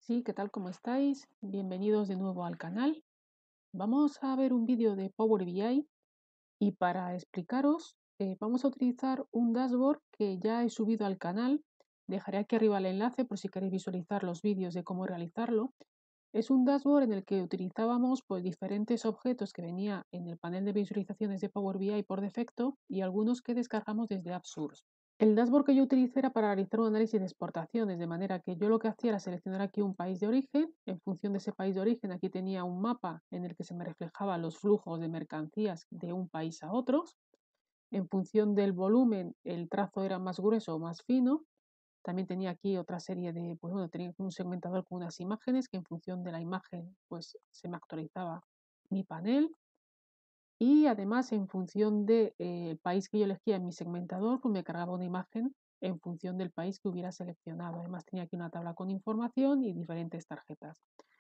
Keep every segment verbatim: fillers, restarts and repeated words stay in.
Sí, ¿qué tal? ¿Cómo estáis? Bienvenidos de nuevo al canal. Vamos a ver un vídeo de Power B I y para explicaros eh, vamos a utilizar un dashboard que ya he subido al canal. Dejaré aquí arriba el enlace por si queréis visualizar los vídeos de cómo realizarlo. Es un dashboard en el que utilizábamos pues, diferentes objetos que venía en el panel de visualizaciones de Power B I por defecto y algunos que descargamos desde AppSource. El dashboard que yo utilicé era para realizar un análisis de exportaciones, de manera que yo lo que hacía era seleccionar aquí un país de origen. En función de ese país de origen, aquí tenía un mapa en el que se me reflejaban los flujos de mercancías de un país a otro. En función del volumen, el trazo era más grueso o más fino. También tenía aquí otra serie de, pues bueno, tenía un segmentador con unas imágenes que en función de la imagen, pues se me actualizaba mi panel. Y además, en función del eh, país que yo elegía en mi segmentador, pues me cargaba una imagen en función del país que hubiera seleccionado. Además, tenía aquí una tabla con información y diferentes tarjetas.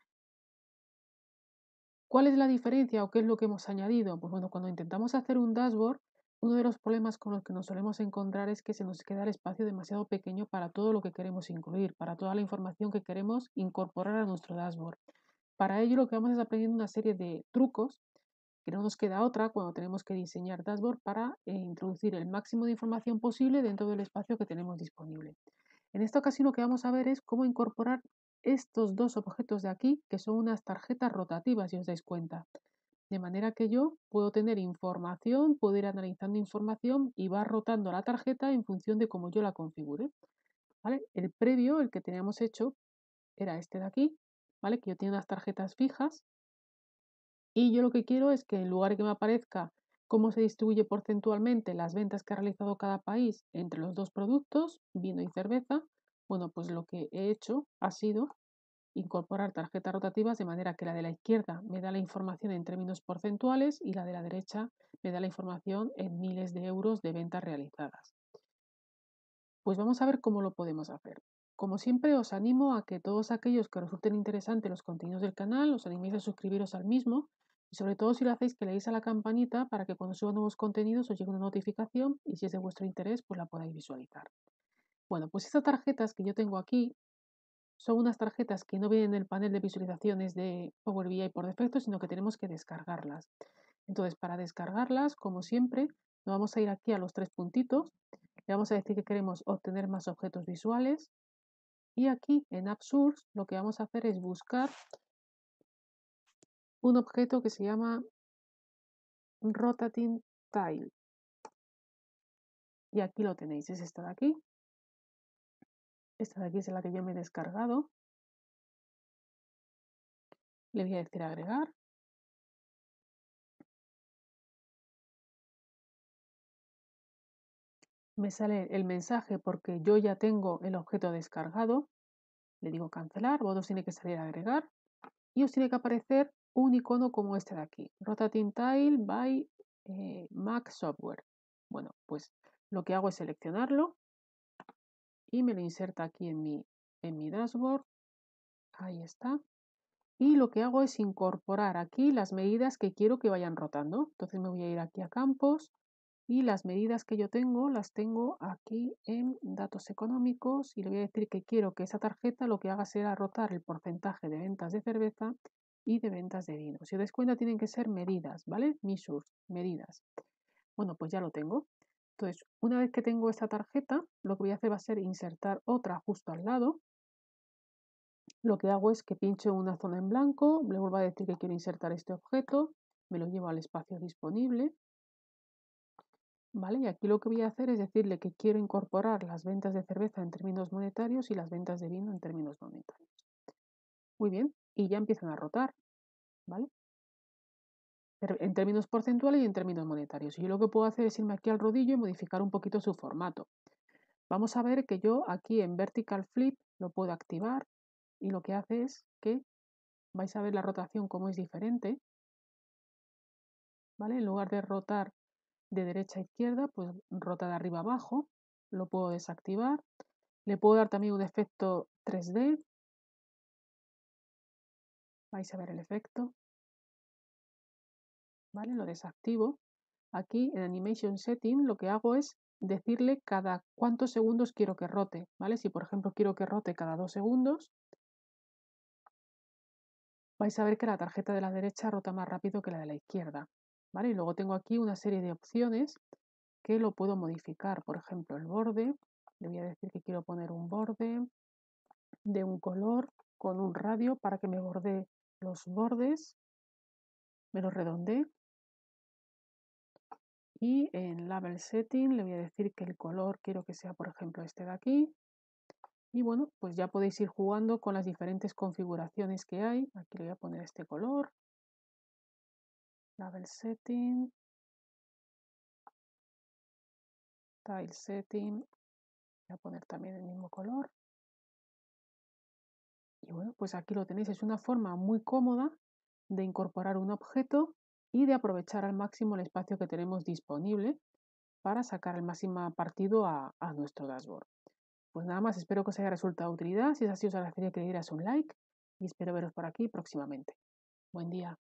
¿Cuál es la diferencia o qué es lo que hemos añadido? Pues bueno, cuando intentamos hacer un dashboard, uno de los problemas con los que nos solemos encontrar es que se nos queda el espacio demasiado pequeño para todo lo que queremos incluir, para toda la información que queremos incorporar a nuestro dashboard. Para ello, lo que vamos es aprendiendo una serie de trucos que no nos queda otra cuando tenemos que diseñar dashboard para eh, introducir el máximo de información posible dentro del espacio que tenemos disponible. En esta ocasión lo que vamos a ver es cómo incorporar estos dos objetos de aquí, que son unas tarjetas rotativas, si os dais cuenta. De manera que yo puedo tener información, puedo ir analizando información y va rotando la tarjeta en función de cómo yo la configure. ¿Vale? El previo, el que teníamos hecho, era este de aquí, ¿vale? Que yo tengo unas tarjetas fijas y yo lo que quiero es que en lugar de que me aparezca cómo se distribuye porcentualmente las ventas que ha realizado cada país entre los dos productos, vino y cerveza, bueno, pues lo que he hecho ha sido incorporar tarjetas rotativas de manera que la de la izquierda me da la información en términos porcentuales y la de la derecha me da la información en miles de euros de ventas realizadas. Pues vamos a ver cómo lo podemos hacer. Como siempre, os animo a que todos aquellos que resulten interesantes los contenidos del canal, os animéis a suscribiros al mismo y sobre todo si lo hacéis que le deis a la campanita para que cuando suba nuevos contenidos os llegue una notificación y si es de vuestro interés pues la podáis visualizar. Bueno, pues estas tarjetas que yo tengo aquí son unas tarjetas que no vienen en el panel de visualizaciones de Power B I por defecto, sino que tenemos que descargarlas. Entonces, para descargarlas, como siempre, nos vamos a ir aquí a los tres puntitos, le vamos a decir que queremos obtener más objetos visuales y aquí en AppSource lo que vamos a hacer es buscar un objeto que se llama Rotating Tile. Y aquí lo tenéis, es esta de aquí. Esta de aquí es la que yo me he descargado. Le voy a decir agregar. Me sale el mensaje porque yo ya tengo el objeto descargado. Le digo cancelar, vosotros tiene que salir a agregar y os tiene que aparecer un icono como este de aquí, Rotating Tile by eh, Mac Software. Bueno, pues lo que hago es seleccionarlo y me lo inserta aquí en mi, en mi dashboard. Ahí está. Y lo que hago es incorporar aquí las medidas que quiero que vayan rotando. Entonces me voy a ir aquí a campos y las medidas que yo tengo las tengo aquí en datos económicos y le voy a decir que quiero que esa tarjeta lo que haga sea rotar el porcentaje de ventas de cerveza y de ventas de vino. Si os dais cuenta tienen que ser medidas, ¿vale? Measures, medidas. Bueno, pues ya lo tengo. Entonces, una vez que tengo esta tarjeta, lo que voy a hacer va a ser insertar otra justo al lado. Lo que hago es que pincho en una zona en blanco, le vuelvo a decir que quiero insertar este objeto, me lo llevo al espacio disponible. ¿Vale? Y aquí lo que voy a hacer es decirle que quiero incorporar las ventas de cerveza en términos monetarios y las ventas de vino en términos monetarios. Muy bien, y ya empiezan a rotar, ¿vale? En términos porcentuales y en términos monetarios. Y yo lo que puedo hacer es irme aquí al rodillo y modificar un poquito su formato. Vamos a ver que yo aquí en Vertical Flip lo puedo activar y lo que hace es que vais a ver la rotación como es diferente, ¿vale? En lugar de rotar de derecha a izquierda, pues rota de arriba a abajo, lo puedo desactivar. Le puedo dar también un efecto tres D. Vais a ver el efecto. ¿Vale? Lo desactivo. Aquí en Animation Setting lo que hago es decirle cada cuántos segundos quiero que rote. ¿Vale? Si por ejemplo quiero que rote cada dos segundos, vais a ver que la tarjeta de la derecha rota más rápido que la de la izquierda, ¿vale? Y luego tengo aquí una serie de opciones que lo puedo modificar. Por ejemplo, el borde. Le voy a decir que quiero poner un borde de un color con un radio para que me bordee los bordes, me los redondee. Y en Label Setting le voy a decir que el color quiero que sea, por ejemplo, este de aquí. Y bueno, pues ya podéis ir jugando con las diferentes configuraciones que hay. Aquí le voy a poner este color. Label Setting. Tile Setting. Voy a poner también el mismo color. Y bueno, pues aquí lo tenéis. Es una forma muy cómoda de incorporar un objeto y de aprovechar al máximo el espacio que tenemos disponible para sacar el máximo partido a, a nuestro dashboard. Pues nada más, espero que os haya resultado de utilidad. Si es así, os agradecería que le dieras un like y espero veros por aquí próximamente. Buen día.